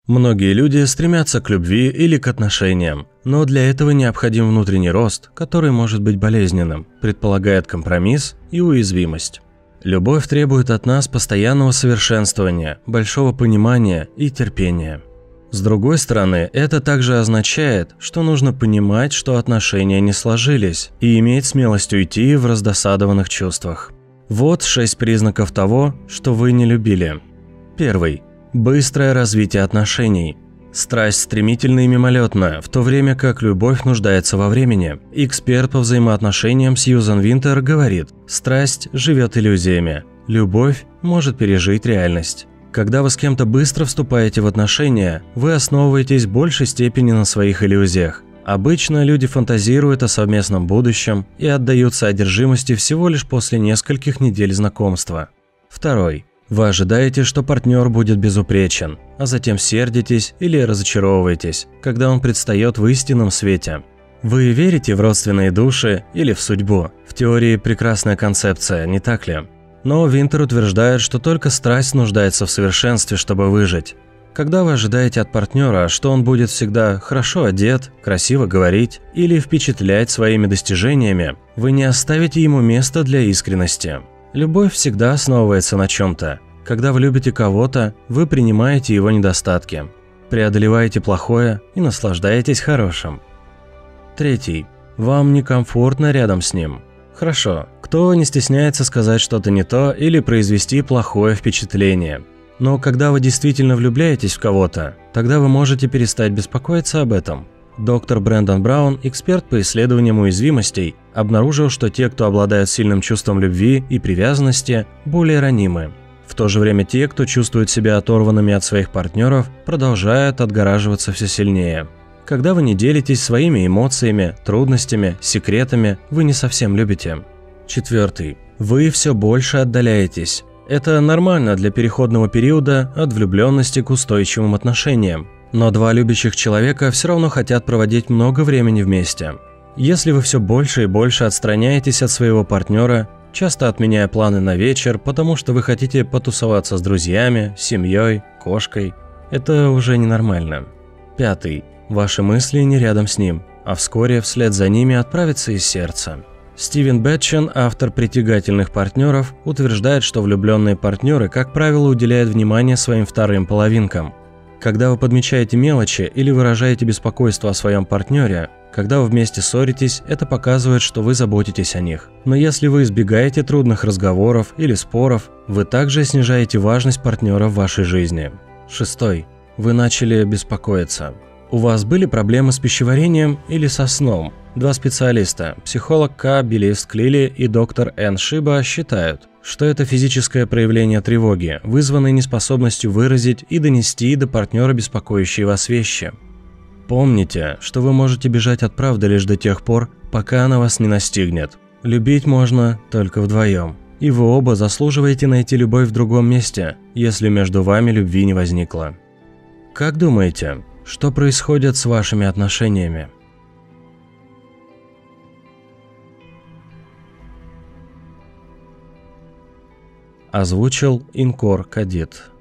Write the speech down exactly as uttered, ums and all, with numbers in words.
Многие люди стремятся к любви или к отношениям, но для этого необходим внутренний рост, который может быть болезненным, предполагает компромисс и уязвимость. Любовь требует от нас постоянного совершенствования, большого понимания и терпения. С другой стороны, это также означает, что нужно понимать, что отношения не сложились, и иметь смелость уйти в раздосадованных чувствах. Вот шесть признаков того, что вы не любили. Первый. Быстрое развитие отношений. Страсть стремительна и мимолетна, в то время как любовь нуждается во времени. Эксперт по взаимоотношениям Сьюзан Винтер говорит: страсть живет иллюзиями, любовь может пережить реальность. Когда вы с кем-то быстро вступаете в отношения, вы основываетесь в большей степени на своих иллюзиях. Обычно люди фантазируют о совместном будущем и отдаются одержимости всего лишь после нескольких недель знакомства. Второй. Вы ожидаете, что партнер будет безупречен, а затем сердитесь или разочаровываетесь, когда он предстает в истинном свете. Вы верите в родственные души или в судьбу? В теории прекрасная концепция, не так ли? Но Винтер утверждает, что только страсть нуждается в совершенстве, чтобы выжить. Когда вы ожидаете от партнера, что он будет всегда хорошо одет, красиво говорить или впечатлять своими достижениями, вы не оставите ему места для искренности. Любовь всегда основывается на чем-то. Когда вы любите кого-то, вы принимаете его недостатки, преодолеваете плохое и наслаждаетесь хорошим. Третий. Вам некомфортно рядом с ним. Хорошо, кто не стесняется сказать что-то не то или произвести плохое впечатление. Но когда вы действительно влюбляетесь в кого-то, тогда вы можете перестать беспокоиться об этом. Доктор Брэндон Браун, эксперт по исследованиям уязвимостей, обнаружил, что те, кто обладают сильным чувством любви и привязанности, более ранимы. В то же время те, кто чувствует себя оторванными от своих партнеров, продолжают отгораживаться все сильнее. Когда вы не делитесь своими эмоциями, трудностями, секретами, вы не совсем любите. Четвертый. Вы все больше отдаляетесь. Это нормально для переходного периода от влюбленности к устойчивым отношениям. Но два любящих человека все равно хотят проводить много времени вместе. Если вы все больше и больше отстраняетесь от своего партнера, часто отменяя планы на вечер, потому что вы хотите потусоваться с друзьями, семьей, кошкой, это уже ненормально. Пятый. Ваши мысли не рядом с ним, а вскоре вслед за ними отправятся из сердца. Стивен Бэтчен, автор «Притягательных партнеров», утверждает, что влюбленные партнеры, как правило, уделяют внимание своим вторым половинкам. Когда вы подмечаете мелочи или выражаете беспокойство о своем партнере, когда вы вместе ссоритесь, это показывает, что вы заботитесь о них. Но если вы избегаете трудных разговоров или споров, вы также снижаете важность партнера в вашей жизни. Шестой. Вы начали беспокоиться. У вас были проблемы с пищеварением или со сном? Два специалиста, психолог К. Билист Клили и доктор Н. Шиба, считают, что это физическое проявление тревоги, вызванное неспособностью выразить и донести до партнера беспокоящие вас вещи. Помните, что вы можете бежать от правды лишь до тех пор, пока она вас не настигнет. Любить можно только вдвоем, и вы оба заслуживаете найти любовь в другом месте, если между вами любви не возникло. Как думаете, что происходит с вашими отношениями? Озвучил Инкор Кадит.